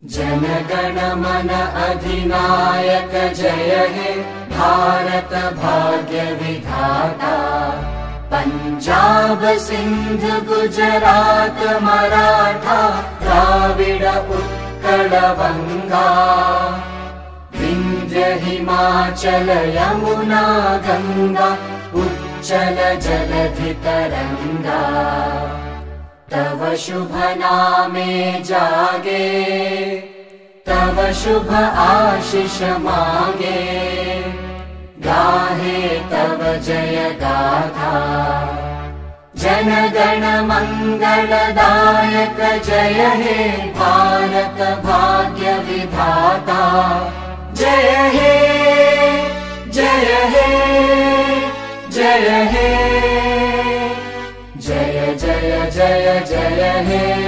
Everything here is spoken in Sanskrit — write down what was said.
जनगण मन अधिनायक जय हे भारत भाग्य विधाता। पंजाब सिंध गुजरात मराठा द्राविड उत्कल बंगा। विंध्य हिमाचल यमुना गंगा उच्चल जलधि तरंगा। तव शुभ नामे जागे तव शुभ आशीष मांगे। गाहे तव जय गाथा जनगण मंगलदायक जय हे भारत भाग्य विधाता। जय हे जय हे जय हे जय जय जय जय हे।